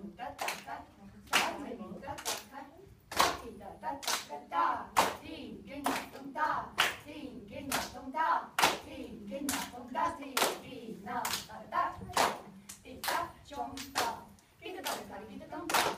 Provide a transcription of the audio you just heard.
ta ta ta ta thì mù ta ta ta thì ta ta ta ta thì cái nhà chúng ta thì cái nhà chúng ta thì cái nhà chúng ta thì na ta ta thì ta chúng ta kita tahu kali kita tempat